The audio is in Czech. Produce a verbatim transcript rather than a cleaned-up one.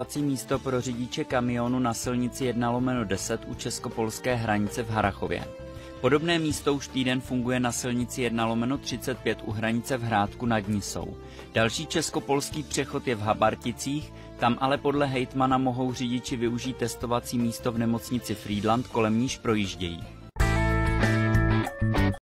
testovací místo pro řidiče kamionu na silnici jedna lomeno deset u českopolské hranice v Harrachově. Podobné místo už týden funguje na silnici jedna lomeno třicet pět u hranice v Hrádku nad Nisou. Další českopolský přechod je v Habarticích, tam ale podle hejtmana mohou řidiči využít testovací místo v nemocnici Frýdlant, kolem níž projíždějí.